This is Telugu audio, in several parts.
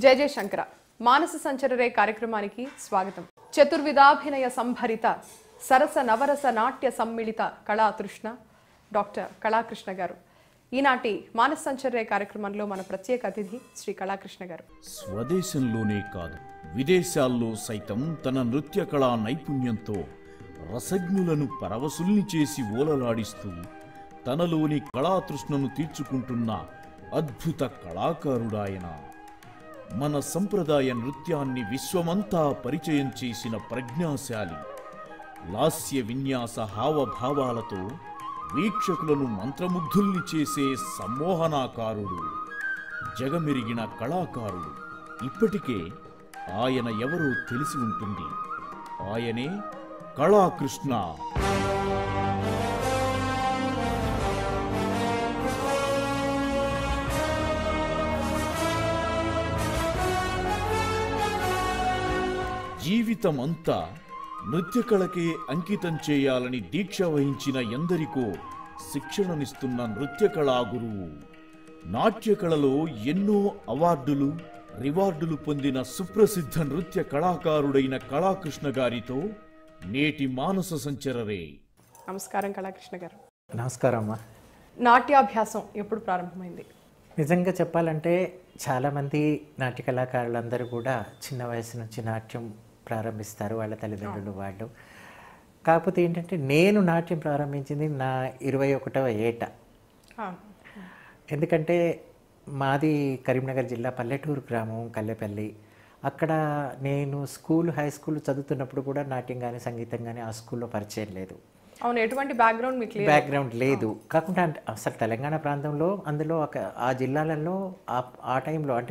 జయ జయ శంకర మానస సంచరరే కార్యక్రమానికి స్వాగతం. చతుర్విధాభినయ సంభరిత సరస నవరస నాట్య సమ్మిళిత కళాతృష్ణ డాక్టర్ కళాకృష్ణ గారు ఈనాటి మానస సంచరరే కార్యక్రమంలో మన ప్రత్యేక అతిథి శ్రీ కళాకృష్ణ గారు. స్వదేశంలోనే కాదు విదేశాల్లో సైతం తన నృత్య కళా నైపుణ్యంతో రసజ్ఞులను పరవశుల్ని చేసి ఓలలాడిస్తూ తనలోని కళాతృష్ణను తీర్చుకుంటున్న అద్భుత కళాకారుడాయన. మన సంప్రదాయ నృత్యాన్ని విశ్వమంతా పరిచయం చేసిన ప్రజ్ఞాశాలి, లాస్య విన్యాస హావభావాలతో వీక్షకులను మంత్రముగ్ధుల్ని చేసే సమ్మోహనాకారుడు, జగమెరిగిన కళాకారుడు. ఇప్పటికే ఆయన ఎవరో తెలిసి ఉంటుంది. ఆయనే కళాకృష్ణ. జీవితమంతా నృత్యకళకే అంకితం చేయాలని దీక్ష వహించిన ఎందరికో శిక్షణనిస్తున్న నృత్యకళా గురువు. నాట్యకళలో ఎన్నో అవార్డులు రివార్డులు పొందిన సుప్రసిద్ధ నృత్య కళాకారుడైన కళాకృష్ణ గారితో నేటి మానస సంచరరే. నమస్కారం కళాకృష్ణ గారు. నమస్కారం అమ్మా. నాట్యాభ్యాసం ఎప్పుడు ప్రారంభమైంది? నిజంగా చెప్పాలంటే చాలామంది నాట్య కళాకారులందరూ కూడా చిన్న వయసు నుంచి నాట్యం ప్రారంభిస్తారు, వాళ్ళ తల్లిదండ్రులు వాళ్ళు. కాకపోతే ఏంటంటే నేను నాట్యం ప్రారంభించింది నా 21వ ఏట. ఎందుకంటే మాది కరీంనగర్ జిల్లా పల్లెటూరు గ్రామం కల్లెపల్లి. అక్కడ నేను హై స్కూల్ చదువుతున్నప్పుడు కూడా నాట్యం కానీ సంగీతం కానీ ఆ స్కూల్లో పరిచయం లేదు. అవును, ఎటువంటి బ్యాక్గ్రౌండ్ మీకు లేదు? బ్యాక్గ్రౌండ్ లేదు. కాకుండా అసలు తెలంగాణ ప్రాంతంలో అందులో ఆ జిల్లాలలో ఆ టైంలో అంటే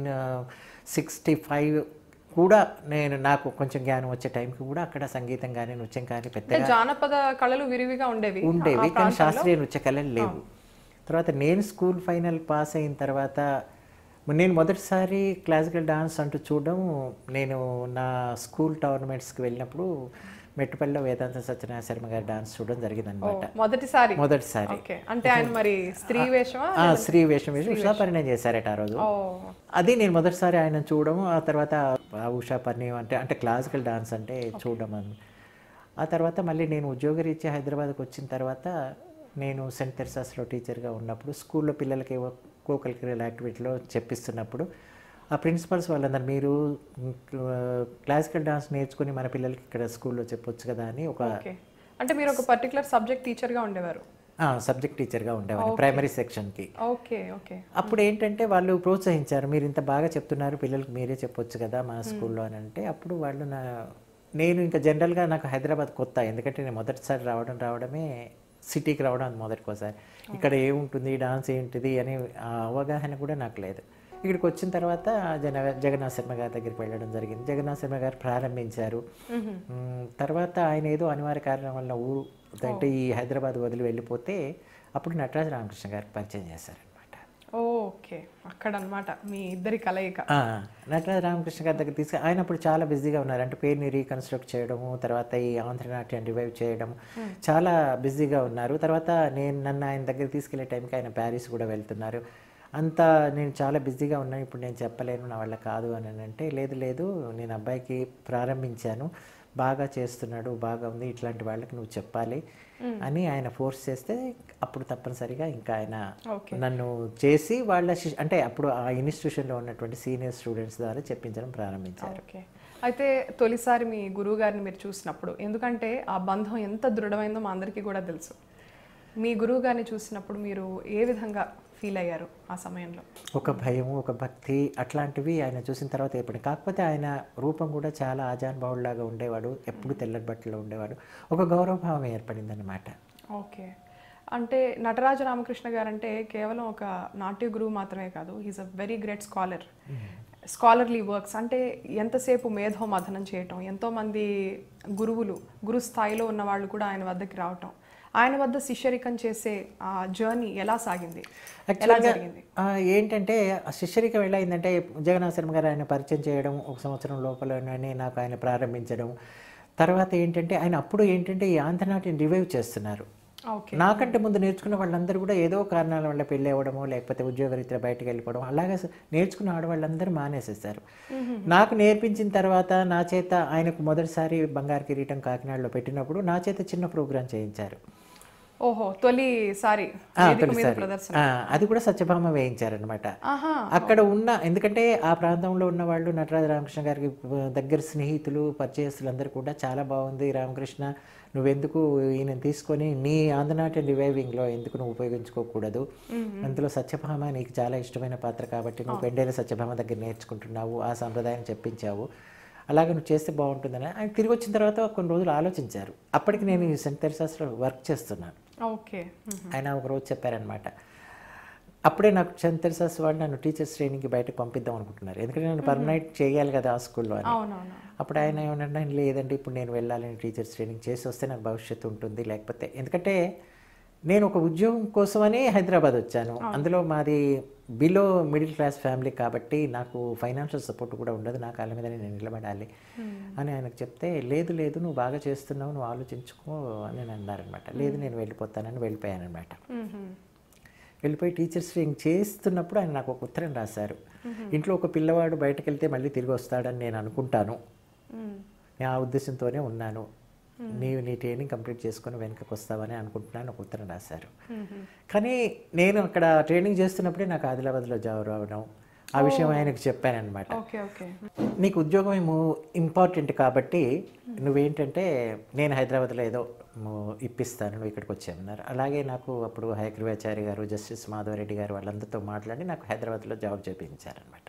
1965 కూడా నాకు కొంచెం జ్ఞానం వచ్చే టైంకి కూడా అక్కడ సంగీతం కానీ నృత్యం కానీ పెద్దగా జానపద కళలు విరివిగా ఉండేవి కానీ శాస్త్రీయ నృత్య కళలు లేవు. తర్వాత నేను స్కూల్ ఫైనల్ పాస్ అయిన తర్వాత నేను మొదటిసారి క్లాసికల్ డాన్స్ అంటూ చూడడం నేను నా స్కూల్ టోర్నమెంట్స్కి వెళ్ళినప్పుడు మెట్టుపల్లిలో వేదాంత సత్యనారాయణ శర్మ గారి డాన్స్ చూడడం జరిగింది అనమాట. మొదటిసారి అంటే ఆయన మరి స్త్రీ వేషం ఉషా పరిణయం చేశారట ఆ రోజు. అది నేను మొదటిసారి ఆయన చూడడం. ఆ తర్వాత ఉషా పరిణయం అంటే క్లాసికల్ డాన్స్ అంటే చూడడం అని. ఆ తర్వాత మళ్ళీ నేను ఉద్యోగరీత్యా హైదరాబాద్కి వచ్చిన తర్వాత నేను సెంట్ తెరసాస్లో టీచర్గా ఉన్నప్పుడు స్కూల్లో పిల్లలకి కో కరిక్యులర్ యాక్టివిటీలో చెప్పిస్తున్నప్పుడు ఆ ప్రిన్సిపల్స్ వాళ్ళందరూ మీరు క్లాసికల్ డాన్స్ నేర్చుకుని మన పిల్లలకి ఇక్కడ స్కూల్లో చెప్పొచ్చు కదా అని అంటే మీరు ఒక పర్టికులర్ సబ్జెక్ట్ టీచర్గా ఉండేవారు? సబ్జెక్ట్ టీచర్గా ఉండేవారు ప్రైమరీ సెక్షన్కి. అప్పుడు ఏంటంటే వాళ్ళు ప్రోత్సహించారు, మీరు ఇంత బాగా చెప్తున్నారు పిల్లలకి మీరే చెప్పొచ్చు కదా మన స్కూల్లో అని అంటే. అప్పుడు వాళ్ళు నేను ఇంకా జనరల్గా నాకు హైదరాబాద్ కొత్త, ఎందుకంటే నేను మొదటిసారి రావడమే సిటీకి రావడం అది మొదటికోసారి. ఇక్కడ ఏముంటుంది డాన్స్ ఏంటిది అని అవగాహన కూడా నాకు లేదు. ఇక్కడికి వచ్చిన తర్వాత జగన్నాథ్ శర్మ గారి దగ్గరికి వెళ్ళడం జరిగింది. జగన్నాథ్ శర్మ గారు ప్రారంభించారు. తర్వాత ఆయన ఏదో అనివార్య కారణం వల్ల అంటే ఈ హైదరాబాద్ వదిలి వెళ్ళిపోతే అప్పుడు నటరాజ రామకృష్ణ గారికి పరిచయం చేశారనమాట. ఓకే, అక్కడ అనమాట మీ ఇద్దరి కలయిక. నటరాజ రామకృష్ణ గారి దగ్గర తీసుకు ఆయన అప్పుడు చాలా బిజీగా ఉన్నారు. అంటే పేరుని రీకన్స్ట్రక్ట్ చేయడము, తర్వాత ఈ ఆంధ్రనాట్యం రివైవ్ చేయడం చాలా బిజీగా ఉన్నారు. తర్వాత నన్ను ఆయన దగ్గర తీసుకెళ్లే టైంకి ఆయన ప్యారిస్ కూడా వెళ్తున్నారు. అంతా నేను చాలా బిజీగా ఉన్నాను, ఇప్పుడు నేను చెప్పలేను, నా వల్ల కాదు అని అంటే, లేదు నేను అబ్బాయికి ప్రారంభించాను, బాగా చేస్తున్నాడు, బాగా ఉంది, ఇట్లాంటి వాళ్ళకి నువ్వు చెప్పాలి అని ఆయన ఫోర్స్ చేస్తే అప్పుడు తప్పనిసరిగా ఇంకా ఆయన నన్ను చేసి వాళ్ళ అంటే అప్పుడు ఆ ఇన్స్టిట్యూషన్లో ఉన్నటువంటి సీనియర్ స్టూడెంట్స్ ద్వారా చెప్పించడం ప్రారంభించారు. అయితే తొలిసారి మీ గురువు గారిని మీరు చూసినప్పుడు, ఎందుకంటే ఆ బంధం ఎంత దృఢమైందో మా అందరికీ కూడా తెలుసు, మీ గురువు గారిని చూసినప్పుడు మీరు ఏ విధంగా ఫీల్ అయ్యారు ఆ సమయంలో? ఒక భయము, ఒక భక్తి అట్లాంటివి ఆయన చూసిన తర్వాత ఏర్పడింది. కాకపోతే ఆయన రూపం కూడా చాలా ఆజానుభావులాగా ఉండేవాడు, ఎప్పుడు తెల్లటి బట్టలో ఉండేవాడు, ఒక గౌరవభావం ఏర్పడింది అనమాట. ఓకే, అంటే నటరాజ రామకృష్ణ గారు అంటే కేవలం ఒక నాట్య గురువు మాత్రమే కాదు, he is a very great scholarly works. అంటే ఎంతసేపు మేధో మథనం చేయటం, ఎంతోమంది గురు స్థాయిలో ఉన్న వాళ్ళు కూడా ఆయన వద్దకి రావటం, ఆయన వద్ద శిష్యరికం చేసే ఆ జర్నీ ఎలా సాగింది, ఎలా జరిగింది? ఏంటంటే ఆ శిష్యరికం ఎలా అయిందంటే జగన్నాథ్ శర్మ గారు ఆయన పరిచయం చేయడం, ఒక సంవత్సరం లోపలనే నాకు ఆయన ప్రారంభించడం. తర్వాత ఏంటంటే ఆయన అప్పుడు ఏంటంటే ఈ ఆంధ్రనాట్యం రివైవ్ చేస్తున్నారు. ఓకే. నాకంటే ముందు నేర్చుకున్న వాళ్ళందరూ కూడా ఏదో కారణాల వల్ల పెళ్ళి అవ్వడమో లేకపోతే ఉద్యోగరీత్యా బయటకు వెళ్ళిపోవడం అలాగే నేర్చుకున్న ఆడవాళ్ళందరూ మానేసేసారు. నాకు నేర్పించిన తర్వాత నా చేత ఆయనకు మొదటిసారి బంగారు కిరీటం కాకినాడలో పెట్టినప్పుడు నా చేత చిన్న ప్రోగ్రాం చేయించారు. ఓహో, తొలిసారి ప్రదర్శన. అది కూడా సత్యభామ వేయించారనమాట. అక్కడ ఉన్న ఎందుకంటే ఆ ప్రాంతంలో ఉన్న వాళ్ళు నటరాజ రామకృష్ణ గారికి దగ్గర స్నేహితులు పరిచయస్తులు అందరూ కూడా చాలా బాగుంది రామకృష్ణ, నువ్వెందుకు ఈయన తీసుకొని నీ ఆంధ్రనాట్యం రివైవింగ్లో ఎందుకు నువ్వు ఉపయోగించుకోకూడదు, అందులో సత్యభామ నీకు చాలా ఇష్టమైన పాత్ర కాబట్టి నువ్వు పెండైన సత్యభామ దగ్గర నేర్చుకుంటున్నావు, ఆ సంప్రదాయం చెప్పించావు, అలాగే నువ్వు చేస్తే బాగుంటుందని ఆయన తిరిగి వచ్చిన తర్వాత కొన్ని రోజులు ఆలోచించారు. అప్పటికి నేను ఈ సెంట్ తెరిసాస్లో వర్క్ చేస్తున్నాను. ఓకే. ఆయన ఒకరోజు చెప్పారనమాట, అప్పుడే నాకు సెంట్ తెరిసాస్ వాళ్ళు నన్ను టీచర్స్ ట్రైనింగ్కి బయటకు పంపిద్దాం అనుకుంటున్నారు, ఎందుకంటే నేను పర్మనెంట్ చేయాలి కదా ఆ స్కూల్లో అని. అప్పుడు ఆయన ఏమన్నా లేదండి ఇప్పుడు నేను వెళ్ళాలని టీచర్స్ ట్రైనింగ్ చేసి వస్తే నాకు భవిష్యత్తు ఉంటుంది, లేకపోతే ఎందుకంటే నేను ఒక ఉద్యోగం కోసమని హైదరాబాద్ వచ్చాను, అందులో మాది బిలో మిడిల్ క్లాస్ ఫ్యామిలీ కాబట్టి నాకు ఫైనాన్షియల్ సపోర్ట్ కూడా ఉండదు, నా కాళ్ళ మీద నేను నిలబడాలి అని ఆయనకు చెప్తే లేదు లేదు నువ్వు బాగా చేస్తున్నావు నువ్వు ఆలోచించుకో అని అన్నారనమాట. లేదు నేను వెళ్ళిపోతానని వెళ్ళిపోయానమాట. వెళ్ళిపోయి టీచర్స్ ట్రైనింగ్ చేస్తున్నప్పుడు ఆయన నాకు ఒక ఉత్తరం రాశారు, ఇంట్లో ఒక పిల్లవాడు బయటకు వెళ్తే మళ్ళీ తిరిగి వస్తాడని నేను అనుకుంటాను, నేను ఆ ఉద్దేశంతోనే ఉన్నాను, నీవు నీ ట్రైనింగ్ కంప్లీట్ చేసుకొని వెనకకు వస్తావని అనుకుంటున్నాను ఒక ఉత్తరం రాశారు. కానీ నేను అక్కడ ట్రైనింగ్ చేస్తున్నప్పుడే నాకు ఆదిలాబాద్లో జాబ్ రావడం ఆ విషయం ఆయనకు చెప్పానమాట. నీకు ఉద్యోగం ఏమో ఇంపార్టెంట్ కాబట్టి నువ్వేంటంటే నేను హైదరాబాద్లో ఏదో ఇప్పిస్తాను నువ్వు ఇక్కడికి వచ్చామన్నారు. అలాగే నాకు అప్పుడు హయగ్రీవాచారి గారు జస్టిస్ మాధవరెడ్డి గారు వాళ్ళందరితో మాట్లాడి నాకు హైదరాబాద్లో జాబ్ చేయించారనమాట.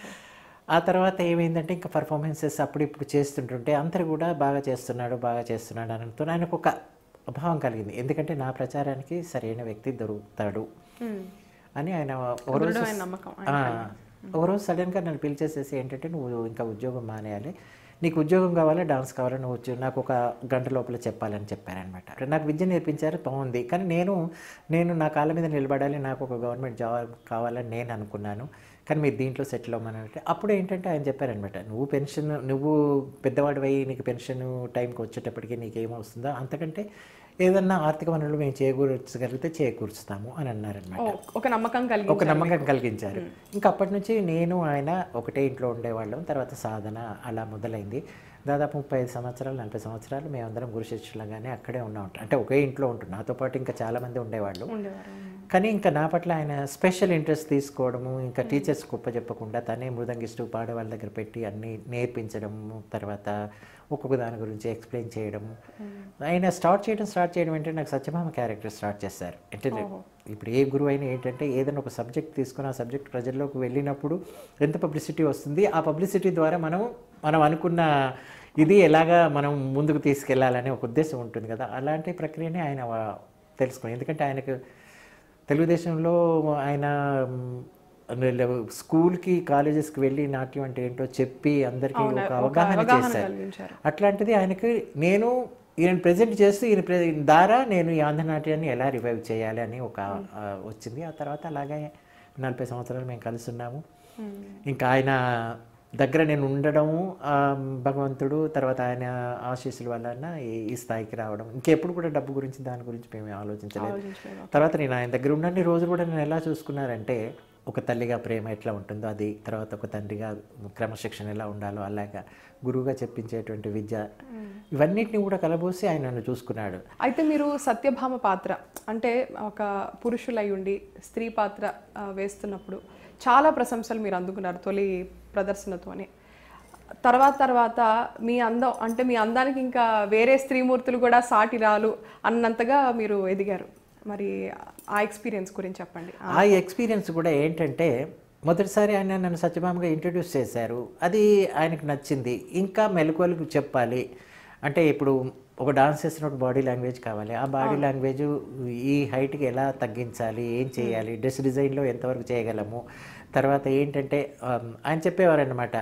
ఆ తర్వాత ఏమైందంటే ఇంకా పర్ఫార్మెన్సెస్ అప్పుడు ఇప్పుడు చేస్తుంటుంటే అందరూ కూడా బాగా చేస్తున్నాడు అని అంటూ ఆయనకు ఒక అభావం కలిగింది, ఎందుకంటే నా ప్రచారానికి సరైన వ్యక్తి దొరుకుతాడు అని ఆయన ఒకరోజు సడన్గా నన్ను పిలిచేసేసి ఏంటంటే నువ్వు ఇంకా ఉద్యోగం మానేయాలి, నీకు ఉద్యోగం కావాలా డాన్స్ కావాలా నువ్వు నాకు ఒక గంట లోపల చెప్పాలని చెప్పారనమాట. నాకు విద్య నేర్పించారు బాగుంది, కానీ నేను నా కాళ్ళ మీద నిలబడాలి, నాకు ఒక గవర్నమెంట్ జాబ్ కావాలని నేను అనుకున్నాను, కానీ మీరు దీంట్లో సెటిల్ అవ్వమని అంటే అప్పుడు ఏంటంటే ఆయన చెప్పారనమాట, నువ్వు పెద్దవాడివై నీకు పెన్షన్ టైంకి వచ్చేటప్పటికి నీకేమొస్తుందో అంతకంటే ఏదన్నా ఆర్థిక వనరులు మేము చేకూర్చగలిగితే చేకూర్చుతాము అని అన్నారనమాట. ఒక నమ్మకం కలిగించారు. ఇంకా అప్పటి నుంచి నేను ఆయన ఒకటే ఇంట్లో ఉండేవాళ్ళం. తర్వాత సాధన అలా మొదలైంది. దాదాపు 35 సంవత్సరాలు 40 సంవత్సరాలు మేమందరం గురు శిష్యులంగానే అక్కడే ఉన్నాం. అంటే ఒకే ఇంట్లో ఉంటున్నాం, నాతో పాటు ఇంకా చాలామంది ఉండేవాళ్ళు. కానీ ఇంకా నా పట్ల ఆయన స్పెషల్ ఇంట్రెస్ట్ తీసుకోవడము, ఇంకా టీచర్స్ గొప్ప చెప్పకుండా తనే మృదంగిస్తూ పాడే వాళ్ళ దగ్గర పెట్టి అన్నీ నేర్పించడము, తర్వాత ఒక్కొక్క దాని గురించి ఎక్స్ప్లెయిన్ చేయడము. ఆయన స్టార్ట్ చేయడం ఏంటంటే నాకు సత్యభామ క్యారెక్టర్ స్టార్ట్ చేశారు. అంటే ఇప్పుడు ఏ గురువు అయినా ఏంటంటే ఏదైనా ఒక సబ్జెక్ట్ తీసుకుని ఆ సబ్జెక్ట్ ప్రజల్లోకి వెళ్ళినప్పుడు ఎంత పబ్లిసిటీ వస్తుంది, ఆ పబ్లిసిటీ ద్వారా మనం అనుకున్న ఇది ఎలాగా మనం ముందుకు తీసుకెళ్లాలనే ఒక ఉద్దేశం ఉంటుంది కదా, అలాంటి ప్రక్రియనే ఆయన తెలుసుకుని. ఎందుకంటే ఆయనకు తెలుగుదేశంలో ఆయన స్కూల్కి కాలేజెస్కి వెళ్ళి నాట్యం అంటే ఏంటో చెప్పి అందరికీ ఒక అవగాహన చేశారు. అట్లాంటిది ఆయనకి ఈయన ప్రజెంట్ చేస్తూ ఈయన ద్వారా నేను ఈ ఆంధ్రనాట్యాన్ని ఎలా రివైవ్ చేయాలి అని ఒక వచ్చింది. ఆ తర్వాత అలాగే 40 సంవత్సరాలు మేము కలిసి ఉన్నాము. ఇంకా ఆయన దగ్గర నేను ఉండడము భగవంతుడు, తర్వాత ఆయన ఆశీస్సుల వలన ఈ స్థాయికి రావడం. ఇంకెప్పుడు కూడా డబ్బు గురించి దాని గురించి మేము ఆలోచించలేదు. తర్వాత నేను ఆయన దగ్గర ఉన్న రోజు కూడా నేను ఎలా చూసుకున్నారంటే ఒక తల్లిగా ప్రేమ ఎట్లా ఉంటుందో అది, తర్వాత ఒక తండ్రిగా క్రమశిక్షణ ఎలా ఉండాలో అలాగా, గురువుగా చెప్పించేటువంటి విద్య, ఇవన్నిటిని కూడా కలబోసి ఆయన నన్ను చూసుకున్నాడు. అయితే మీరు సత్యభామ పాత్ర అంటే ఒక పురుషులై ఉండి స్త్రీ పాత్ర వేస్తున్నప్పుడు చాలా ప్రశంసలు మీరు అందుకున్నారు తొలి ప్రదర్శనతోనే. తర్వాత మీ అందం అంటే మీ అందానికి ఇంకా వేరే స్త్రీమూర్తులు కూడా సాటి రాలు అన్నంతగా మీరు ఎదిగారు. మరి ఆ ఎక్స్పీరియన్స్ గురించి చెప్పండి. ఆ ఎక్స్పీరియన్స్ కూడా ఏంటంటే మొదటిసారి ఆయన నన్ను సత్యభామగా ఇంట్రడ్యూస్ చేశారు, అది ఆయనకు నచ్చింది. ఇంకా మెలకువలకు చెప్పాలి అంటే ఇప్పుడు ఒక డాన్స్ చేసినప్పుడు బాడీ లాంగ్వేజ్ కావాలి, ఆ బాడీ లాంగ్వేజ్ ఈ హైట్కి ఎలా తగ్గించాలి, ఏం చేయాలి, డ్రెస్ డిజైన్లో ఎంతవరకు చేయగలము. తర్వాత ఏంటంటే ఆయన చెప్పేవారన్నమాట,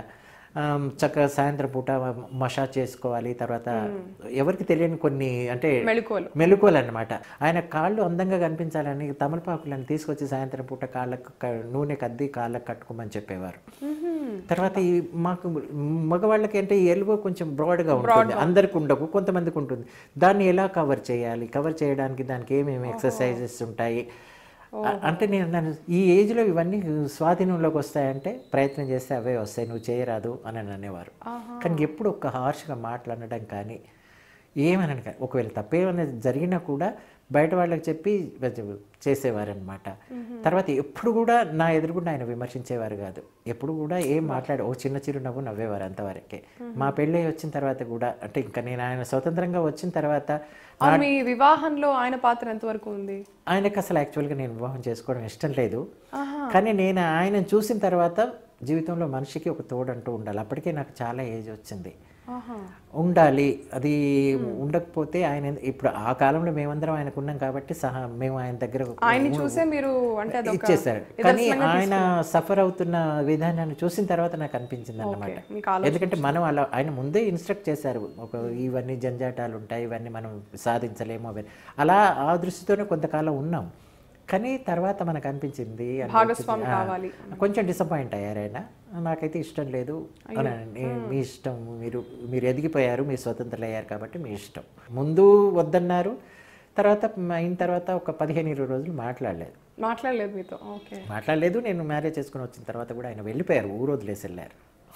చక్కగా సాయంత్రం పూట మసాజ్ చేసుకోవాలి. తర్వాత ఎవరికి తెలియని కొన్ని అంటే మెలకువలు అన్నమాట. ఆయన కాళ్ళు అందంగా కనిపించాలని తమలపాకులను తీసుకొచ్చి సాయంత్రం పూట కాళ్ళకు నూనె కద్ది కాళ్ళకు కట్టుకోమని చెప్పేవారు. తర్వాత ఈ మాకు మగవాళ్ళకి అంటే ఈ ఎలుగు కొంచెం బ్రాడ్గా ఉంటుంది, అందరికి ఉండకు, కొంతమందికి ఉంటుంది. దాన్ని ఎలా కవర్ చేయాలి, కవర్ చేయడానికి దానికి ఏమేమి ఎక్సర్సైజెస్ ఉంటాయి అంటే నేను ఈ ఏజ్లో ఇవన్నీ స్వాధీనంలోకి వస్తాయంటే ప్రయత్నం చేస్తే అవే వస్తాయి, నువ్వు చేయరాదు అని అనేవారు. కానీ ఎప్పుడు ఒక్క హార్ష్గా మాట్లాడడం కానీ ఏమనని కానీ, ఒకవేళ తప్పేమైనా జరిగినా కూడా బయట వాళ్ళకి చెప్పి చేసేవారు అనమాట. తర్వాత ఎప్పుడు కూడా నా ఎదురుగుండా ఆయన విమర్శించేవారు కాదు. ఎప్పుడు కూడా ఏం మాట్లాడి ఓ చిన్న చిరునవ్వు నవ్వేవారు అంతవరకే. మా పెళ్ళి వచ్చిన తర్వాత కూడా అంటే ఇంకా నేను ఆయన స్వతంత్రంగా వచ్చిన తర్వాత మీ వివాహంలో ఆయన పాత్ర ఎంతవరకు ఉంది? ఆయనకు అసలు యాక్చువల్గా నేను వివాహం చేసుకోవడం ఇష్టం లేదు. కానీ నేను ఆయన చూసిన తర్వాత జీవితంలో మనిషికి ఒక తోడంటూ ఉండాలి. అప్పటికే నాకు చాలా ఏజ్ వచ్చింది, ఉండాలి. అది ఉండకపోతే ఆయన ఇప్పుడు ఆ కాలంలో మేమందరం ఆయనకు ఉన్నాం కాబట్టి మేము ఆయన దగ్గర ఇచ్చేసారు. కానీ ఆయన సఫర్ అవుతున్న విధానాన్ని చూసిన తర్వాత నాకు అనిపించింది అన్నమాట. ఎందుకంటే మనం అలా ఆయన ముందే ఇన్స్ట్రక్ట్ చేశారు, ఇవన్నీ జంజాటాలు ఉంటాయి, ఇవన్నీ మనం సాధించలేము అవన్నీ. అలా ఆ దృష్టితోనే కొంతకాలం ఉన్నాం. కానీ తర్వాత మనకు అనిపించింది కొంచెం డిసప్పాయింట్ అయ్యారు ఆయన. నాకైతే ఇష్టం లేదు అని. మీ ఇష్టం, మీరు ఎదిగిపోయారు, మీరు స్వతంత్రం అయ్యారు కాబట్టి మీ ఇష్టం. ముందు వద్దన్నారు, తర్వాత అయిన తర్వాత ఒక 15-20 రోజులు మాట్లాడలేదు మీతో. మాట్లాడలేదు. నేను మ్యారేజ్ చేసుకుని వచ్చిన తర్వాత కూడా ఆయన వెళ్ళిపోయారు, ఊరు వదిలేసి వెళ్ళారు.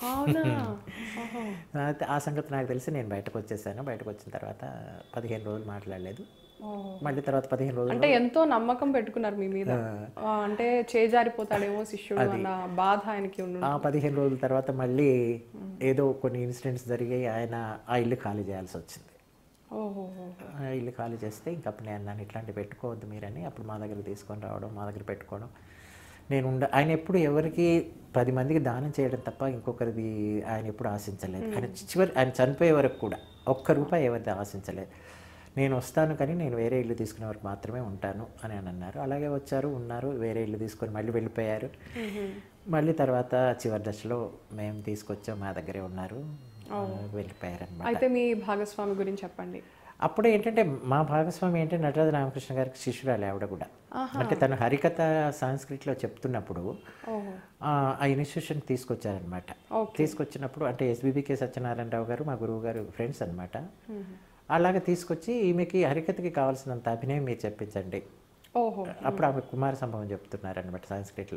ఆ సంగతి నాకు తెలిసి నేను బయటకు వచ్చేసాను. బయటకు వచ్చిన తర్వాత 15 రోజులు మాట్లాడలేదు. మళ్ళీ తర్వాత 15 రోజులు అంటే ఎంతో నమ్మకం పెట్టుకున్నారు మీ మీద, అంటే చేజారిపోతాడేమో శిష్యుడు అన్న బాధ ఆయనకి ఉంది. ఆ 15 రోజుల తర్వాత మళ్ళీ ఏదో కొన్ని ఇన్సిడెంట్స్ జరిగాయి. ఆయన ఆ ఇల్లు ఖాళీ చేయాల్సి వచ్చింది. ఆ ఇల్లు ఖాళీ చేస్తే ఇంకప్పుడు నేను అన్నాను, ఇట్లాంటివి పెట్టుకోవద్దు మీరని. అప్పుడు మా దగ్గర తీసుకొని రావడం, మా దగ్గర పెట్టుకోవడం. ఆయన ఎప్పుడు ఎవరికి 10 మందికి దానం చేయడం తప్ప ఇంకొకరిది ఆయన ఎప్పుడు ఆశించలేదు. ఆయన చనిపోయే వరకు కూడా ఒక్క రూపాయి ఎవరిది ఆశించలేదు. నేను వస్తాను కానీ నేను వేరే ఇల్లు తీసుకునే వరకు మాత్రమే ఉంటాను అని అన్నారు. అలాగే వచ్చారు, ఉన్నారు, వేరే ఇల్లు తీసుకొని మళ్ళీ వెళ్ళిపోయారు. మళ్ళీ తర్వాత చివరి దశలో మేము తీసుకొచ్చాం, మా దగ్గరే ఉన్నారు, వెళ్ళిపోయారు అన్నమాట. అయితే మీ భాగస్వామి గురించి చెప్పండి. అప్పుడు ఏంటంటే మా భాగస్వామి ఏంటంటే నటరాజ రామకృష్ణ గారికి శిష్యురాలు ఆవిడ కూడా. అంటే తను హరికథ సాంస్క్రిట్లో చెప్తున్నప్పుడు ఆ ఇన్స్టిట్యూషన్ తీసుకొచ్చారనమాట. తీసుకొచ్చినప్పుడు అంటే ఎస్బీబీకే సత్యనారాయణరావు గారు మా గురువు గారు ఫ్రెండ్స్ అనమాట. అలాగే తీసుకొచ్చి ఈమెకి హరికథకి కావాల్సినంత అభినయం మీరు చెప్పించండి. అప్పుడు ఆమె కుమార సంభవం చెప్తున్నారనమాట సాంస్క్రిట్లో.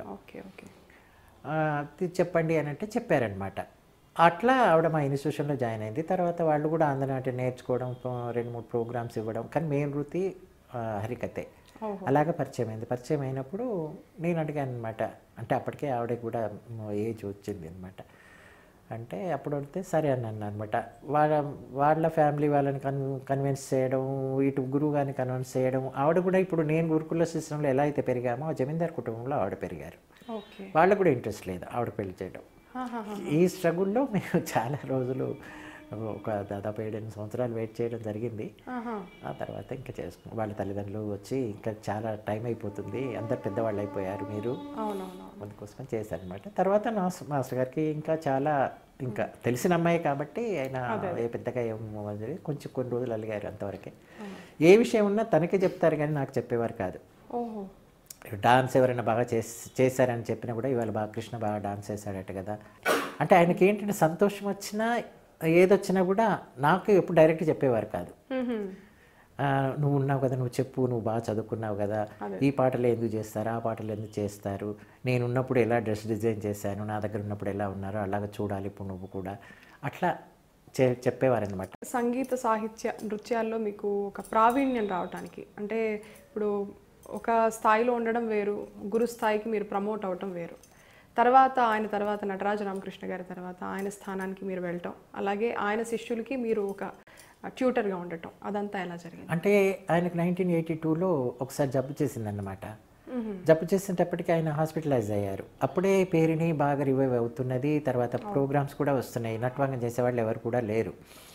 చెప్పండి అని అంటే చెప్పారనమాట. అట్లా ఆవిడ మా ఇన్స్టిట్యూషన్లో జాయిన్ అయింది. తర్వాత వాళ్ళు కూడా ఆంధ్రనాట్యం నేర్చుకోవడం, 2-3 ప్రోగ్రామ్స్ ఇవ్వడం. కానీ మెయిన్ వృత్తి హరికథే. అలాగే పరిచయం అయింది. పరిచయం అయినప్పుడు నేను అడిగాను అనమాట. అంటే అప్పటికే ఆవిడకి కూడా ఏజ్ వచ్చింది అనమాట. అంటే అప్పుడు వస్తే సరే అన్నాను అనమాట. వాళ్ళ ఫ్యామిలీ వాళ్ళని కన్విన్స్ చేయడం, ఇటు గురువు గారిని కన్విన్స్ చేయడం. ఆవిడ కూడా ఇప్పుడు నేను గురుకుల సిస్టంలో ఎలా అయితే పెరిగామో జమీందార్ కుటుంబంలో ఆవిడ పెరిగారు. వాళ్ళకు కూడా ఇంట్రెస్ట్ లేదు ఆవిడ పెళ్లి చేయడం. ఈ స్ట్రగుల్లో మేము చాలా రోజులు ఒక దాదాపు 7-8 సంవత్సరాలు వెయిట్ చేయడం జరిగింది. ఆ తర్వాత ఇంకా చేసుకున్నాం. వాళ్ళ తల్లిదండ్రులు వచ్చి ఇంకా చాలా టైం అయిపోతుంది, అందరు పెద్దవాళ్ళు అయిపోయారు మీరు, అందుకోసమని చేశారనమాట. తర్వాత మాస్టర్ గారికి ఇంకా చాలా ఇంకా తెలిసిన అమ్మాయి కాబట్టి ఆయన పెద్దగా కొంచెం కొన్ని రోజులు అలిగారు అంతవరకే. ఏ విషయం ఉన్నా తనకే చెప్తారు కానీ నాకు చెప్పేవారు కాదు. డాన్స్ ఎవరైనా బాగా చేశారని చెప్పినా కూడా ఇవాళ బాగా కృష్ణ బాగా డాన్స్ చేశాడట కదా అంటే ఆయనకి ఏంటంటే సంతోషం వచ్చినా ఏదొచ్చినా కూడా నాకు ఎప్పుడు డైరెక్ట్ చెప్పేవారు కాదు. నువ్వు ఉన్నావు కదా, నువ్వు చెప్పు, నువ్వు బాగా చదువుకున్నావు కదా, ఈ పాటలు ఎందుకు చేస్తారు, ఆ పాటలు ఎందుకు చేస్తారు, నేను ఉన్నప్పుడు ఎలా డ్రెస్ డిజైన్ చేశాను, నా దగ్గర ఉన్నప్పుడు ఎలా ఉన్నారో అలాగ చూడాలి ఇప్పుడు నువ్వు కూడా, అట్లా చెప్పేవారనమాట. సంగీత సాహిత్య నృత్యాల్లో మీకు ఒక ప్రావీణ్యం రావడానికి అంటే ఇప్పుడు ఒక స్థాయిలో ఉండడం వేరు, గురు స్థాయికి మీరు ప్రమోట్ అవ్వటం వేరు. ఆయన తర్వాత నటరాజ రామకృష్ణ గారి తర్వాత ఆయన స్థానానికి మీరు వెళ్ళటం, అలాగే ఆయన శిష్యులకి మీరు ఒక ట్యూటర్గా ఉండటం, అదంతా ఎలా జరిగింది? అంటే ఆయనకు 1982లో ఒకసారి జబ్బు చేసిందన్నమాట. జబ్బు చేసేటప్పటికి ఆయన హాస్పిటలైజ్ అయ్యారు. అప్పుడే పేరుని బాగా రివైవ్ అవుతున్నది. తర్వాత ప్రోగ్రామ్స్ కూడా వస్తున్నాయి. నటవాంగం చేసేవాళ్ళు ఎవరు కూడా లేరు.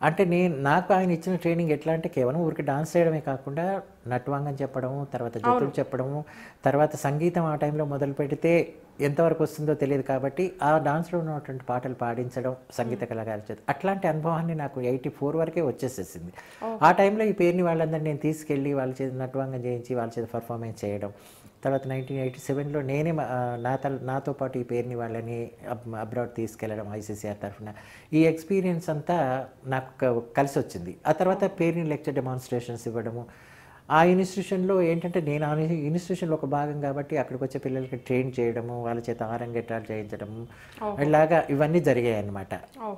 అంటే నాకు ఆయన ఇచ్చిన ట్రైనింగ్ ఎట్లా అంటే కేవలం ఊరికి డాన్స్ చేయడమే కాకుండా నట్వాంగం చెప్పడము, తర్వాత జతులు చెప్పడము, తర్వాత సంగీతం ఆ టైంలో మొదలు పెడితే ఎంతవరకు వస్తుందో తెలియదు కాబట్టి ఆ డాన్స్లో ఉన్నటువంటి పాటలు పాడించడం సంగీత కళాకారు చేత అట్లాంటి అనుభవాన్ని నాకు 84 వరకే వచ్చేసేసింది. ఆ టైంలో ఈ పేరుని వాళ్ళందరినీ నేను తీసుకెళ్ళి వాళ్ళ చేత నట్వాంగం చేయించి వాళ్ళ చేత పర్ఫార్మెన్స్ చేయడం. తర్వాత 1987లో నేనే నాతో పాటు ఈ పేరుని వాళ్ళని అబ్రాడ్ తీసుకెళ్ళడం ఐసీసీఆర్ తరఫున. ఈ ఎక్స్పీరియన్స్ అంతా నాకు కలిసి వచ్చింది. ఆ తర్వాత పేరుని లెక్చర్ డెమాన్స్ట్రేషన్స్ ఇవ్వడము. ఆ ఇన్స్టిట్యూషన్లో ఏంటంటే నేను ఆ ఇన్స్టిట్యూషన్లో ఒక భాగం కాబట్టి అక్కడికి వచ్చే పిల్లలకి ట్రైన్ చేయడము, వాళ్ళ చేత ఆరంగేట్రాలు చేయించడము, ఇలాగా ఇవన్నీ జరిగాయి అన్నమాట.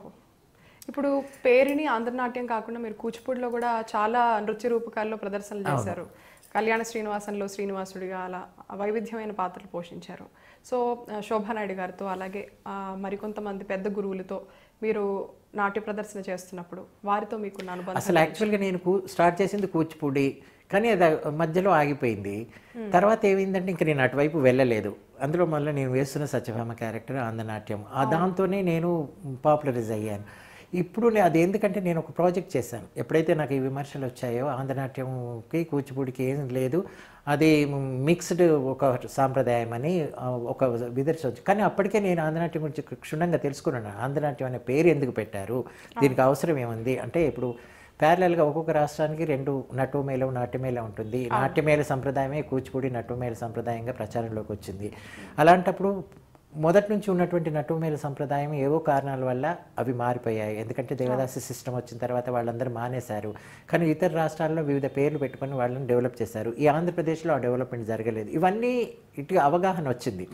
ఇప్పుడు పేరుని ఆంధ్రనాట్యం కాకుండా మీరు కూచిపూడిలో కూడా చాలా నృత్య రూపకాల్లో ప్రదర్శనలు చేశారు. కళ్యాణ శ్రీనివాసంలో శ్రీనివాసుడిగా అలా వైవిధ్యమైన పాత్రలు పోషించారు. సో శోభానాయుడు గారితో అలాగే మరికొంతమంది పెద్ద గురువులతో మీరు నాట్య ప్రదర్శన చేస్తున్నప్పుడు వారితో మీకున్న అనుభవం? అసలు యాక్చువల్గా నేను స్టార్ట్ చేసింది కూచిపూడి, కానీ అది మధ్యలో ఆగిపోయింది. తర్వాత ఏమైందంటే ఇంక నేను అటువైపు వెళ్ళలేదు. అందులో మళ్ళీ నేను వేస్తున్న సత్యభామ క్యారెక్టర్ ఆంధ్రనాట్యం, దాంతోనే నేను పాపులరైజ్ అయ్యాను. ఇప్పుడు అది ఎందుకంటే నేను ఒక ప్రాజెక్ట్ చేశాను. ఎప్పుడైతే నాకు ఈ విమర్శలు వచ్చాయో ఆంధ్రనాట్యంకి కూచిపూడికి ఏం లేదు, అది మిక్స్డ్ ఒక సాంప్రదాయం అని ఒక విదర్శించు. కానీ అప్పటికే నేను ఆంధ్రనాట్యం గురించి క్షుణ్ణంగా తెలుసుకున్నాను. ఆంధ్రనాట్యం అనే పేరు ఎందుకు పెట్టారు, దీనికి అవసరం ఏముంది అంటే, ఇప్పుడు ప్యారలల్గా ఒక్కొక్క రాష్ట్రానికి 2 నటుమేళం నాట్యమేళ ఉంటుంది. నాట్యమేళ సంప్రదాయమే కూచిపూడి నటుమేళ సంప్రదాయంగా ప్రచారంలోకి వచ్చింది. అలాంటప్పుడు మొదటి నుంచి ఉన్నటువంటి నటుమేళ సంప్రదాయం ఏవో కారణాల వల్ల అవి మారిపోయాయి. ఎందుకంటే దేవదాసి సిస్టమ్ వచ్చిన తర్వాత వాళ్ళందరూ మానేశారు. కానీ ఇతర రాష్ట్రాల్లో వివిధ పేర్లు పెట్టుకొని వాళ్ళని డెవలప్ చేశారు. ఈ ఆంధ్రప్రదేశ్లో ఆ డెవలప్మెంట్ జరగలేదు. ఇవన్నీ ఇటు అవగాహన వచ్చింది.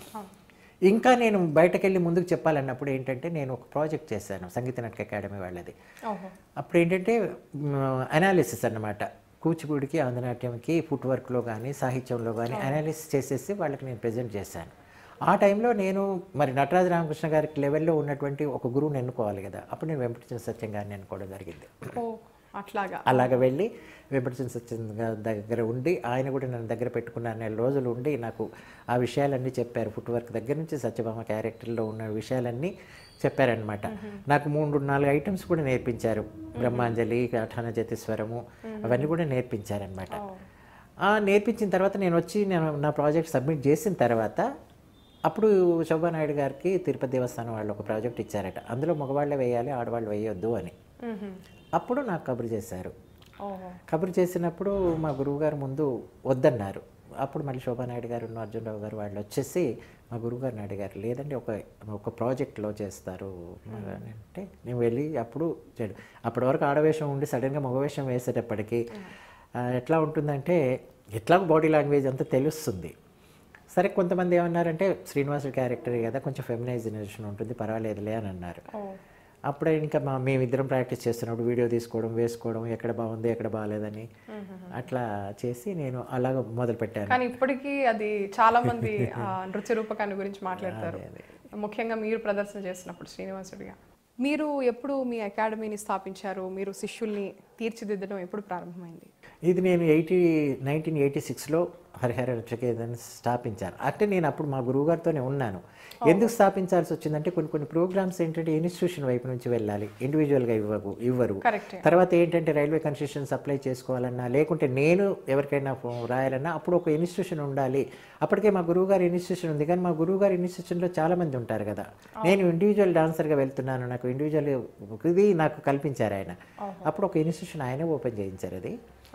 ఇంకా నేను బయటకెళ్ళి ముందుకు చెప్పాలన్నప్పుడు ఏంటంటే నేను ఒక ప్రాజెక్ట్ చేశాను సంగీత నాటక అకాడమీ వాళ్ళది. అప్పుడు ఏంటంటే అనాలిసిస్ అన్నమాట, కూచిపూడికి ఆంధ్రనాట్యంకి ఫుట్ వర్క్లో కానీ సాహిత్యంలో కానీ అనాలిసిస్ చేసేసి వాళ్ళకి నేను ప్రజెంట్ చేశాను. ఆ టైంలో నేను మరి నటరాజ రామకృష్ణ గారికి లెవెల్లో ఉన్నటువంటి ఒక గురువుని ఎన్నుకోవాలి కదా. అప్పుడు నేను వెంపటిచంద్ర సత్యం గారిని ఎన్నుకోవడం జరిగింది. అలాగ వెళ్ళి వెంపటిచంద్ర సత్యం గారి దగ్గర ఉండి ఆయన కూడా నన్ను దగ్గర పెట్టుకున్నారు. 4 రోజులు ఉండి నాకు ఆ విషయాలన్నీ చెప్పారు. ఫుట్ వర్క్ దగ్గర నుంచి సత్యభామ క్యారెక్టర్లో ఉన్న విషయాలన్నీ చెప్పారనమాట. నాకు 3-4 ఐటమ్స్ కూడా నేర్పించారు. బ్రహ్మాంజలి, అఠాన జ్యోతిస్వరము అవన్నీ కూడా నేర్పించారనమాట. నేర్పించిన తర్వాత నేను వచ్చి నా ప్రాజెక్ట్ సబ్మిట్ చేసిన తర్వాత అప్పుడు శోభానాయుడు గారికి తిరుపతి దేవస్థానం వాళ్ళు ఒక ప్రాజెక్ట్ ఇచ్చారట. అందులో మగవాళ్ళే వేయాలి, ఆడవాళ్ళు వేయొద్దు అని. అప్పుడు నాకు కబురు చేశారు. కబురు చేసినప్పుడు మా గురువుగారు ముందు వద్దన్నారు. అప్పుడు మళ్ళీ శోభానాయుడు గారు, అర్జునరావు గారు వాళ్ళు వచ్చేసి మా గురువుగారిని అడిగారు, లేదండి ఒక ప్రాజెక్ట్లో చేస్తారు అంటే నేను వెళ్ళి అప్పటి వరకు ఆడవేషం ఉండి సడన్గా మగవేషం వేసేటప్పటికి ఎట్లా ఉంటుందంటే ఎట్లాగో బాడీ లాంగ్వేజ్ అంతా తెలుస్తుంది. సరే, కొంతమంది ఏమన్నారంటే శ్రీనివాసుడు క్యారెక్టర్ కదా, కొంచెం ఫెమినైజేషన్ ఉంటుంది, పర్వాలేదులే అని అన్నారు. అప్పుడే ఇంకా మేమిద్దరం ప్రాక్టీస్ చేస్తున్నప్పుడు వీడియో తీసుకోవడం, వేసుకోవడం, ఎక్కడ బాగుంది ఎక్కడ బాగాలేదని అట్లా చేసి నేను అలాగ మొదలు పెట్టాను. కానీ ఇప్పటికీ అది చాలా మంది నృత్య రూపకాన్ని గురించి మాట్లాడతారు, ముఖ్యంగా మీరు ప్రదర్శన చేసినప్పుడు శ్రీనివాసుడిగా. మీరు ఎప్పుడు మీ అకాడమీని స్థాపించారు? మీరు శిష్యుల్ని తీర్చిదిద్దడం ఎప్పుడు ప్రారంభమైంది? ఇది నేను 1986లో హరిహర నృత్యకేతన్ స్థాపించాను. అంటే నేను అప్పుడు మా గురువుగారితోనే ఉన్నాను. ఎందుకు స్థాపించాల్సి వచ్చిందంటే కొన్ని ప్రోగ్రామ్స్ ఏంటంటే ఇన్స్టిట్యూషన్ వైపు నుంచి వెళ్ళాలి, ఇండివిజువల్గా ఇవ్వరు. తర్వాత ఏంటంటే రైల్వే కన్సెషన్స్ అప్లై చేసుకోవాలన్నా, లేకుంటే నేను ఎవరికైనా రాయాలన్నా అప్పుడు ఒక ఇన్స్టిట్యూషన్ ఉండాలి. అప్పటికే మా గురువుగారి ఇన్స్టిట్యూషన్ ఉంది, కానీ మా గురువుగారి ఇన్స్టిట్యూషన్లో చాలామంది ఉంటారు కదా. నేను ఇండివిజువల్ డాన్సర్గా వెళ్తున్నాను, నాకు ఇండివిజువల్ ఇది నాకు కల్పించారు ఆయన. అప్పుడు ఒక ఇన్స్టిట్యూషన్ ఆయనే ఓపెన్ చేయించారు. అది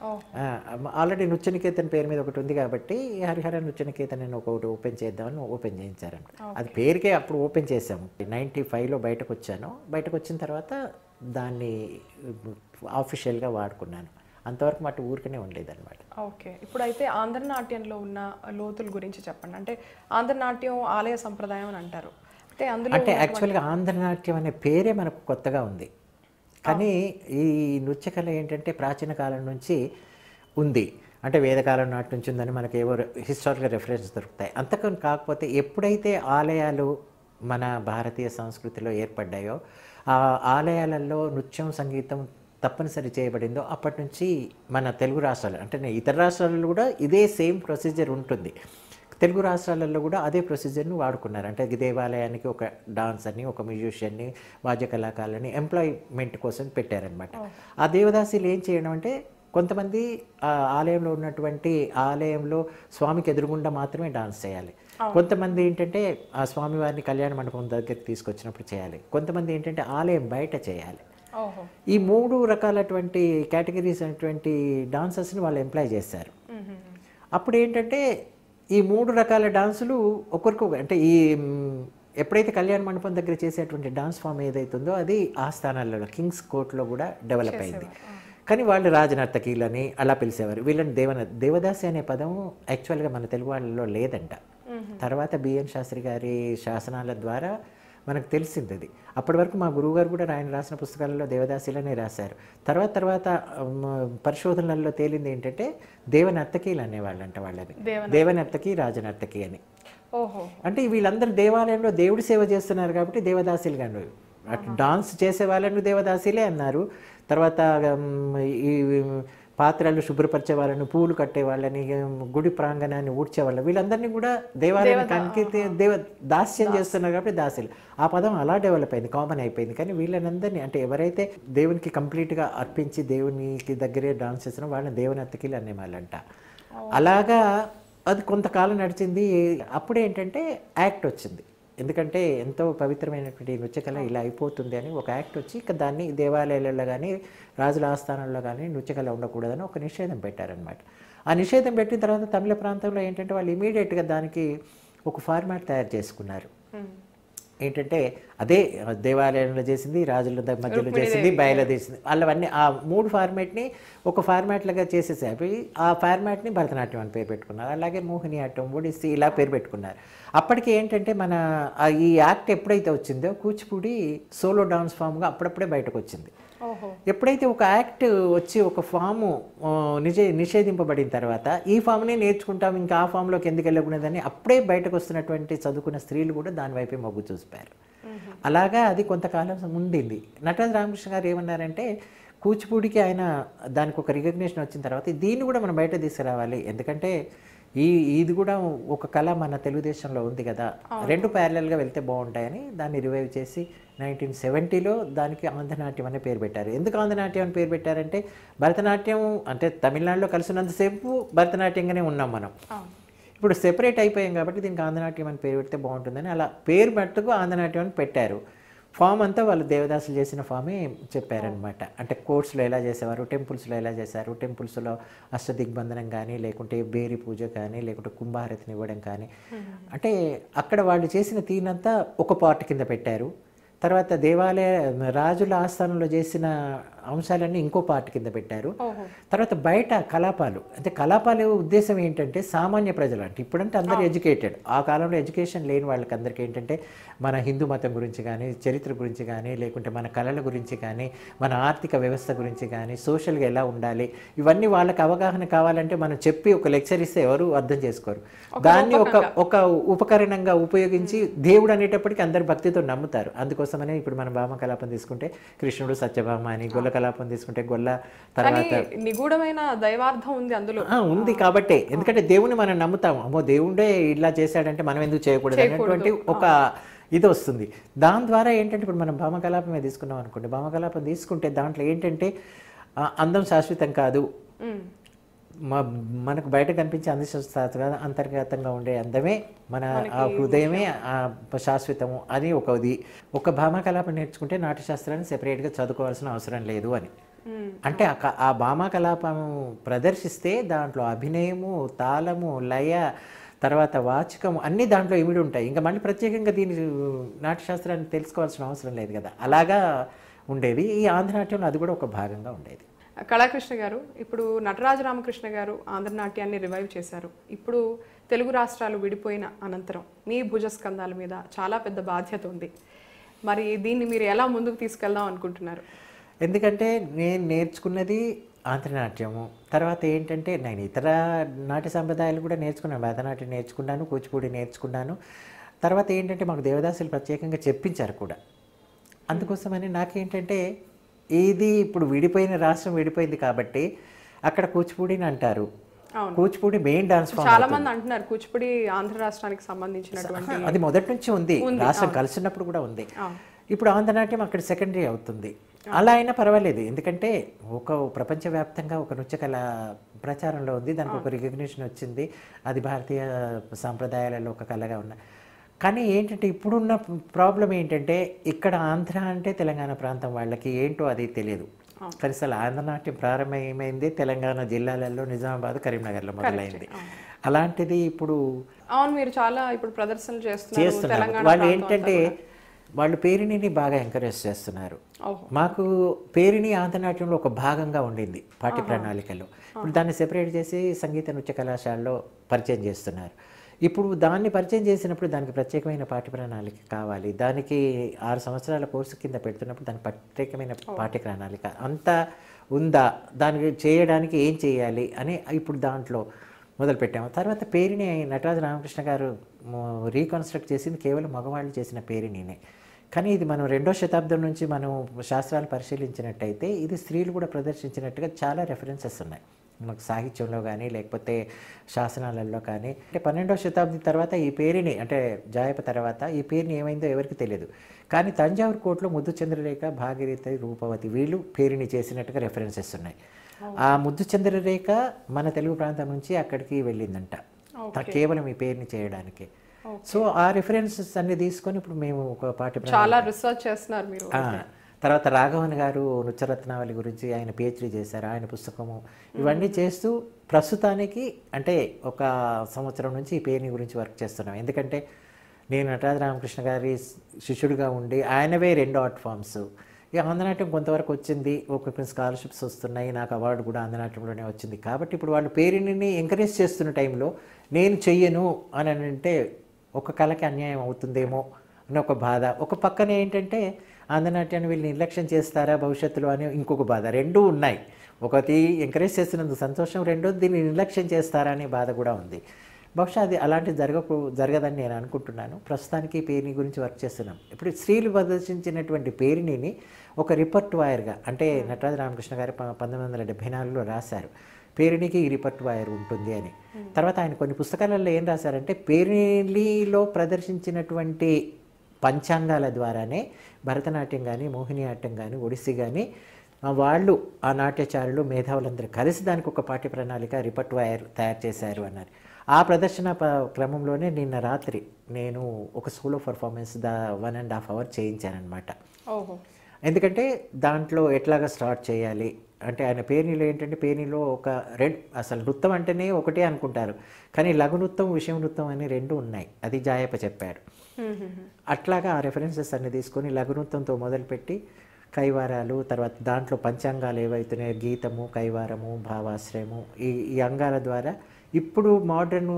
ఆల్రెడీ నృత్యనికేతన్ పేరు మీద ఒకటి ఉంది కాబట్టి హరిహర నృత్యనికేతన్ అని ఒకటి ఓపెన్ చేద్దామని ఓపెన్ చేయించారంట. అది పేరుకే అప్పుడు ఓపెన్ చేసాము. 95లో బయటకు వచ్చాను. బయటకు వచ్చిన తర్వాత దాన్ని ఆఫీషియల్గా వాడుకున్నాను. అంతవరకు మటు ఊరికనే ఉండేదన్నమాట. ఓకే, ఇప్పుడైతే ఆంధ్రనాట్యంలో ఉన్న లోతుల గురించి చెప్పండి. అంటే ఆంధ్రనాట్యం ఆలయ సంప్రదాయం అని అంటారు. అంటే యాక్చువల్గా ఆంధ్రనాట్యం అనే పేరే మనకు కొత్తగా ఉంది, కానీ ఈ నృత్యకళ ఏంటంటే ప్రాచీన కాలం నుంచి ఉంది. అంటే వేదకాలం నాటి నుంచి ఉందని మనకి ఏవో హిస్టారికల్ రెఫరెన్స్ దొరుకుతాయి. అంతకని కాకపోతే ఎప్పుడైతే ఆలయాలు మన భారతీయ సంస్కృతిలో ఏర్పడ్డాయో, ఆ ఆలయాలలో నృత్యం సంగీతం తప్పనిసరి చేయబడిందో అప్పటి నుంచి మన తెలుగు రాష్ట్రాలు అంటే ఇతర రాష్ట్రాలలో కూడా ఇదే సేమ్ ప్రొసీజర్ ఉంటుంది. తెలుగు రాష్ట్రాలలో కూడా అదే ప్రొసీజర్ను వాడుకున్నారు. అంటే దేవాలయానికి ఒక డాన్సర్ని, ఒక మ్యూజిషియన్ని, వాద్య కళాకారులని ఎంప్లాయ్మెంట్ కోసం పెట్టారనమాట. ఆ దేవదాసీలు ఏం చేయడం అంటే కొంతమంది ఆలయంలో ఉన్నటువంటి ఆలయంలో స్వామికి ఎదురుగుండా మాత్రమే డాన్స్ చేయాలి. కొంతమంది ఏంటంటే ఆ స్వామివారిని కళ్యాణ మండపం దగ్గరికి తీసుకొచ్చినప్పుడు చేయాలి. కొంతమంది ఏంటంటే ఆలయం బయట చేయాలి. ఈ 3 రకాలటువంటి కేటగిరీస్ అనేటువంటి డాన్సర్స్ని వాళ్ళు ఎంప్లాయ్ చేశారు. అప్పుడు ఏంటంటే ఈ 3 రకాల డాన్సులు ఒకరికొక అంటే ఈ ఎప్పుడైతే కళ్యాణ మండపం దగ్గర చేసేటువంటి డాన్స్ ఫామ్ ఏదైతుందో అది ఆ స్థానాలలో కింగ్స్ కోర్ట్లో కూడా డెవలప్ అయింది. కానీ వాళ్ళు రాజనర్తకీలని అలా పిలిచేవారు. వీళ్ళని దేవదాసి అనే పదం యాక్చువల్గా మన తెలుగు వాళ్ళలో లేదంట. తర్వాత బిఎన్ శాస్త్రి గారి శాసనాల ద్వారా మనకు తెలిసింది అది. అప్పటి వరకు మా గురువుగారు కూడా ఆయన రాసిన పుస్తకాలలో దేవదాసీలనే రాశారు. తర్వాత పరిశోధనలలో తేలింది ఏంటంటే దేవనర్తకీలు అనేవాళ్ళంట వాళ్ళని, దేవనర్తకి రాజనర్తకి అని. అంటే వీళ్ళందరూ దేవాలయంలో దేవుడి సేవ చేస్తున్నారు కాబట్టి దేవదాసీలు కానీ అటు డాన్స్ చేసే వాళ్ళను దేవదాసీలే అన్నారు. తర్వాత ఈ పాత్రలు శుభ్రపరిచే వాళ్ళని, పూలు కట్టే వాళ్ళని, గుడి ప్రాంగణాన్ని ఊడ్చే వాళ్ళని, వీళ్ళందరినీ కూడా దేవాలయానికి దాస్యం చేస్తున్నారు కాబట్టి దాసీలు. ఆ పదం అలా డెవలప్ అయింది, కామన్ అయిపోయింది. కానీ వీళ్ళనందరినీ అంటే ఎవరైతే దేవునికి కంప్లీట్గా అర్పించి దేవునికి దగ్గరే డాన్స్ చేస్తున్నారో వాళ్ళని దేవనర్తకీలు అనేవాళ్ళంట. అలాగా అది కొంతకాలం నడిచింది. అప్పుడేంటంటే యాక్ట్ వచ్చింది. ఎందుకంటే ఎంతో పవిత్రమైనటువంటి నృత్యకళ ఇలా అయిపోతుంది అని ఒక యాక్ట్ వచ్చి ఇక దాన్ని దేవాలయాలలో కానీ రాజుల ఆస్థానాల్లో కానీ నృత్యకళ ఉండకూడదని ఒక నిషేధం పెట్టారనమాట. ఆ నిషేధం పెట్టిన తర్వాత తమిళ ప్రాంతంలో ఏంటంటే వాళ్ళు ఇమీడియట్గా దానికి ఒక ఫార్మాట్ తయారు చేసుకున్నారు. ఏంటంటే అదే దేవాలయంలో చేసింది, రాజుల మధ్యలో చేసింది, బయలు చేసింది, వాళ్ళవన్నీ ఆ 3 ఫార్మాట్ని ఒక ఫార్మాట్లాగా చేసేసారు. ఆ ఫార్మాట్ని భరతనాట్యం అని పేరు పెట్టుకున్నారు. అలాగే మోహిని ఆటం, ఒడిస్సీ ఇలా పేరు పెట్టుకున్నారు. అప్పటికి ఏంటంటే మన ఈ యాక్ట్ ఎప్పుడైతే వచ్చిందో కూచిపూడి సోలో డాన్స్ ఫామ్గా అప్పుడప్పుడే బయటకు వచ్చింది. ఎప్పుడైతే ఒక యాక్ట్ వచ్చి ఒక ఫాము నిషేధింపబడిన తర్వాత ఈ ఫామ్నే నేర్చుకుంటాం, ఇంకా ఆ ఫామ్లోకి ఎందుకు వెళ్ళకూడదని అప్పుడే బయటకు వస్తున్నటువంటి చదువుకున్న స్త్రీలు కూడా దానివైపే మొగ్గు చూపారు. అలాగా అది కొంతకాలం ఉండింది. నటరాజ రామకృష్ణ గారు ఏమన్నారంటే కూచిపూడికి ఆయన దానికి ఒక రికగ్నిషన్ వచ్చిన తర్వాత దీన్ని కూడా మనం బయట తీసుకురావాలి, ఎందుకంటే ఇది కూడా ఒక కళ మన తెలుగుదేశంలో ఉంది కదా, 2 ప్యారలల్గా వెళ్తే బాగుంటాయని దాన్ని రివైవ్ చేసి 1970లో దానికి ఆంధ్రనాట్యం అనే పేరు పెట్టారు. ఎందుకు ఆంధ్రనాట్యం అని పేరు పెట్టారంటే భరతనాట్యం అంటే తమిళనాడులో కలిసినంతసేపు భరతనాట్యంగానే ఉన్నాం మనం. ఇప్పుడు సెపరేట్ అయిపోయాం కాబట్టి దీనికి ఆంధ్రనాట్యం అని పేరు పెడితే బాగుంటుందని అలా పేరు మట్టుకు ఆంధ్రనాట్యం అని పెట్టారు. ఫామ్ అంతా వాళ్ళు దేవదాసులు చేసిన ఫామే చెప్పారనమాట. అంటే కోర్ట్స్లో ఎలా చేసేవారు, టెంపుల్స్లో ఎలా చేశారు, టెంపుల్స్లో అష్టదిగ్బంధనం కానీ లేకుంటే బేరి పూజ కానీ లేకుంటే కుంభారతిని ఇవ్వడం కానీ, అంటే అక్కడ వాళ్ళు చేసిన తీనంతా ఒక పార్ట్ కింద పెట్టారు. తర్వాత దేవాలయ రాజుల ఆస్థానంలో చేసిన అంశాలన్నీ ఇంకో పార్ట్ కింద పెట్టారు. తర్వాత బయట కలాపాలు, అంటే కలాపాల ఉద్దేశం ఏంటంటే సామాన్య ప్రజలు, అంటే ఇప్పుడంటే అందరూ ఎడ్యుకేటెడ్, ఆ కాలంలో ఎడ్యుకేషన్ లేని వాళ్ళకి అందరికీ ఏంటంటే మన హిందూ మతం గురించి కానీ చరిత్ర గురించి కానీ లేకుంటే మన కళల గురించి కానీ మన ఆర్థిక వ్యవస్థ గురించి కానీ సోషల్గా ఎలా ఉండాలి ఇవన్నీ వాళ్ళకి అవగాహన కావాలంటే మనం చెప్పి ఒక లెక్చర్ ఇస్తే ఎవరు అర్థం చేసుకోరు. దాన్ని ఒక ఉపకరణంగా ఉపయోగించి దేవుడు అనేటప్పటికీ అందరు భక్తితో నమ్ముతారు. అందుకోసమనే ఇప్పుడు మన భామ కలాపం తీసుకుంటే కృష్ణుడు సత్యభామ అని, గొల్ల కలాపం తీసుకుంటే గొల్ల, తర్వాత నిగూఢమైన దైవార్థం ఉంది అందులో ఉంది కాబట్టి, ఎందుకంటే దేవుని మనం నమ్ముతాము, అమ్మో దేవుడే ఇలా చేశాడంటే మనం ఎందుకు చేయకూడదు అనేటువంటి ఒక ఇది వస్తుంది. దాని ద్వారా ఏంటంటే ఇప్పుడు మనం భామకలాపమే తీసుకున్నాం అనుకోండి, భామకలాపం తీసుకుంటే దాంట్లో ఏంటంటే అందం శాశ్వతం కాదు, మనకు బయట కనిపించే అందశాస్త్ర అంతర్గతంగా ఉండే అందమే మన ఆ హృదయమే శాశ్వతము అని ఒక భామకలాపం నేర్చుకుంటే నాట్యశాస్త్రాన్ని సెపరేట్గా చదువుకోవాల్సిన అవసరం లేదు అని. అంటే ఆ భామకలాపం ప్రదర్శిస్తే దాంట్లో అభినయము, తాళము, లయ, తర్వాత వాచకము అన్నీ దాంట్లో ఇమిడి ఉంటాయి. ఇంకా మళ్ళీ ప్రత్యేకంగా దీని నాట్యశాస్త్రాన్ని తెలుసుకోవాల్సిన అవసరం లేదు కదా, అలాగా ఉండేది. ఈ ఆంధ్రనాట్యంలో అది కూడా ఒక భాగంగా ఉండేది. కళాకృష్ణ గారు, ఇప్పుడు నటరాజ రామకృష్ణ గారు ఆంధ్రనాట్యాన్ని రివైవ్ చేశారు. ఇప్పుడు తెలుగు రాష్ట్రాలు విడిపోయిన అనంతరం మీ భుజస్కంధాల మీద చాలా పెద్ద బాధ్యత ఉంది. మరి దీన్ని మీరు ఎలా ముందుకు తీసుకెళ్దాం అనుకుంటున్నారు? ఎందుకంటే నేను నేర్చుకున్నది ఆంధ్రనాట్యము, తర్వాత ఏంటంటే నేను ఇతర నాట్య సంప్రదాయాలు కూడా నేర్చుకున్నాను, భరతనాట్యం నేర్చుకున్నాను, కూచిపూడి నేర్చుకున్నాను. తర్వాత ఏంటంటే మాకు దేవదాసులు ప్రత్యేకంగా చెప్పించారు కూడా. అందుకోసమని నాకేంటంటే ఇది ఇప్పుడు విడిపోయిన రాష్ట్రం విడిపోయింది కాబట్టి అక్కడ కూచిపూడిని అంటారు, కూచిపూడి మెయిన్ డాన్స్ ఫామ్. చాలా మంది అంటున్నారు కూచిపూడి ఆంధ్ర రాష్ట్రానికి సంబంధించినటువంటి, అది మొదటి నుంచి ఉంది, రాష్ట్రం కలిసినప్పుడు కూడా ఉంది. ఇప్పుడు ఆంధ్రనాట్యం అక్కడ సెకండరీ అవుతుంది. అలా అయినా పర్వాలేదు, ఎందుకంటే ఒక ప్రపంచవ్యాప్తంగా ఒక నృత్య కళ ప్రచారంలో ఉంది, దానికి ఒక రికగ్నిషన్ వచ్చింది, అది భారతీయ సాంప్రదాయాలలో ఒక కళగా ఉన్న. కానీ ఏంటంటే ఇప్పుడున్న ప్రాబ్లం ఏంటంటే ఇక్కడ ఆంధ్ర అంటే తెలంగాణ ప్రాంతం వాళ్ళకి ఏంటో అది తెలియదు. కానీ అసలు ఆంధ్రనాట్యం ప్రారంభమైంది తెలంగాణ జిల్లాలలో నిజామాబాద్, కరీంనగర్లో మొదలైంది. అలాంటిది ఇప్పుడు అవును మీరు చాలా ఇప్పుడు ప్రదర్శనలు చేస్తున్నారు. వాళ్ళు ఏంటంటే వాళ్ళు పేరిణిని బాగా ఎంకరేజ్ చేస్తున్నారు. మాకు పేరిణి ఆంధ్రనాట్యంలో ఒక భాగంగా ఉండింది పాఠ్య ప్రణాళికలో. ఇప్పుడు దాన్ని సెపరేట్ చేసి సంగీత నృత్య కళాశాలలో పరిచయం చేస్తున్నారు. ఇప్పుడు దాన్ని పరిచయం చేసినప్పుడు దానికి ప్రత్యేకమైన పాఠ్య ప్రణాళిక కావాలి. దానికి 6 సంవత్సరాల కోర్సు కింద పెడుతున్నప్పుడు దానికి ప్రత్యేకమైన పాఠ్య ప్రణాళిక అంతా ఉందా, దానికి చేయడానికి ఏం చేయాలి అని ఇప్పుడు దాంట్లో మొదలుపెట్టాము. తర్వాత పేరిని నటరాజ రామకృష్ణ గారు రీకన్స్ట్రక్ట్ చేసింది కేవలం మగవాళ్ళు చేసిన పేరినినే. కానీ ఇది మనం 2వ శతాబ్దం నుంచి మనం శాస్త్రాలు పరిశీలించినట్టయితే ఇది స్త్రీలు కూడా ప్రదర్శించినట్టుగా చాలా రెఫరెన్సెస్ ఉన్నాయి మనకు సాహిత్యంలో కానీ లేకపోతే శాసనాలలో కానీ. అంటే 12వ శతాబ్ది తర్వాత ఈ పేరుని, అంటే జాయప తర్వాత ఈ పేరుని ఏమైందో ఎవరికి తెలియదు. కానీ తంజావూరు కోటలో ముద్దు చంద్రరేఖ, భాగీరథి, రూపవతి వీళ్ళు పేరుని చేసినట్టుగా రెఫరెన్సెస్ ఉన్నాయి. ఆ ముద్దు చంద్రరేఖ మన తెలుగు ప్రాంతం నుంచి అక్కడికి వెళ్ళిందంట కేవలం ఈ పేరుని చేయడానికి. సో ఆ రిఫరెన్సెస్ అన్ని తీసుకొని ఇప్పుడు మేము ఒక పాఠ్య చాలా రీసెర్చ్ చేస్తున్నారు మీరు. తర్వాత రాఘవన్ గారు నృత్యరత్నావళి గురించి ఆయన పిహెచ్డీ చేశారు, ఆయన పుస్తకము ఇవన్నీ చేస్తూ ప్రస్తుతానికి అంటే ఒక సంవత్సరం నుంచి ఈ పేరుని గురించి వర్క్ చేస్తున్నాం. ఎందుకంటే నేను నటరాజ రామకృష్ణ గారి శిష్యుడిగా ఉండి ఆయనవే 2 ఆర్ట్ ఫామ్స్. ఇక ఆంధ్రనాట్యం కొంతవరకు వచ్చింది, ఒక స్కాలర్షిప్స్ వస్తున్నాయి, నాకు అవార్డు కూడా ఆంధ్రనాట్యంలోనే వచ్చింది. కాబట్టి ఇప్పుడు వాళ్ళు పేరుని ఎంకరేజ్ చేస్తున్న టైంలో నేను చెయ్యను అని అంటే ఒక కళకి అన్యాయం అవుతుందేమో అని ఒక బాధ. ఒక పక్కన ఏంటంటే ఆంధ్రనాట్యాన్ని వీళ్ళు నిర్లక్ష్యం చేస్తారా భవిష్యత్తులో అని ఇంకొక బాధ. 2 ఉన్నాయి. ఒకటి ఎంకరేజ్ చేస్తున్నందుకు సంతోషం, రెండోది దీన్ని నిర్లక్ష్యం చేస్తారా అనే బాధ కూడా ఉంది. బహుశా అది అలాంటిది జరగదని నేను అనుకుంటున్నాను. ప్రస్తుతానికి పేరుని గురించి వర్క్ చేస్తున్నాం. ఇప్పుడు స్త్రీలు ప్రదర్శించినటువంటి పేరుని ఒక రిపర్ట్వాయర్గా, అంటే నటరాజ రామకృష్ణ గారు 1974లో రాశారు పేరునికి ఈ రిపర్ట్వాయర్ ఉంటుంది అని. తర్వాత ఆయన కొన్ని పుస్తకాలలో ఏం రాశారంటే పేరునిలో ప్రదర్శించినటువంటి పంచాంగాల ద్వారానే భరతనాట్యం కానీ, మోహినియాట్టం కానీ, ఒడిస్సీ కానీ వాళ్ళు ఆ నాట్యచారులు మేధావులందరూ కలిసి దానికి ఒక పాఠ్య ప్రణాళిక రిపర్ట్వాయర్ తయారు చేశారు అన్నారు. ఆ ప్రదర్శన క్రమంలోనే నిన్న రాత్రి నేను ఒక సోలో పర్ఫార్మెన్స్ 1.5 hours చేయించానమాట. ఎందుకంటే దాంట్లో ఎట్లాగా స్టార్ట్ చేయాలి అంటే ఆయన పేరునిలో ఏంటంటే పేరునిలో ఒక అసలు నృత్యం అంటేనే ఒకటే అనుకుంటారు, కానీ లఘు నృత్యం, విషయం నృత్యం అని 2 ఉన్నాయి. అది జాయప చెప్పారు. అట్లాగా ఆ రెఫరెన్సెస్ అన్ని తీసుకొని లఘు నృత్యంతో మొదలుపెట్టి కైవారాలు, తర్వాత దాంట్లో పంచాంగాలు ఏవైతున్నాయో గీతము, కైవారము, భావాశ్రయము ఈ అంగాల ద్వారా ఇప్పుడు మోడర్న్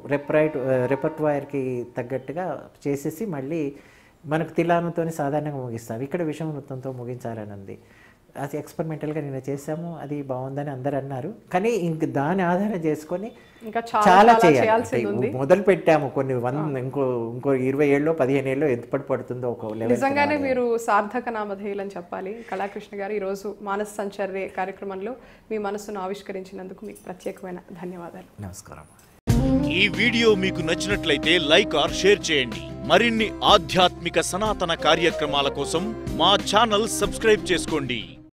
రెపర్ట్వాయర్కి తగ్గట్టుగా చేసేసి మళ్ళీ మనకు తిలానంతో సాధారణంగా ముగిస్తాం. ఇక్కడ విషయం నృత్యంతో ముగించాలని ఉంది. అది ఎక్స్పెరిమెంటల్గా నేను చేసాము, అది బాగుందని అందరు అన్నారు. కానీ ఇంక దాని ఆధారం చేసుకొని ఇంకా చాలా చేయాలి. మొదలు పెట్టాము కొన్ని ఇంకో 20 ఏళ్ళలో 15 ఏళ్ళలో ఎంత పడుతుందో ఒక లెవెల్. నిజంగానే మీరు సార్థక నామధేయులు అని చెప్పాలి. కళాకృష్ణ గారు ఈరోజు మానస సంచర్య కార్యక్రమంలో మీ మనసును ఆవిష్కరించినందుకు మీకు ప్రత్యేకమైన ధన్యవాదాలు. నమస్కారం. ఈ వీడియో మీకు నచ్చినట్లయితే లైక్ ఆర్ షేర్ చేయండి. మరిన్ని ఆధ్యాత్మిక సనాతన కార్యక్రమాల కోసం మా ఛానల్ సబ్స్క్రైబ్ చేసుకోండి.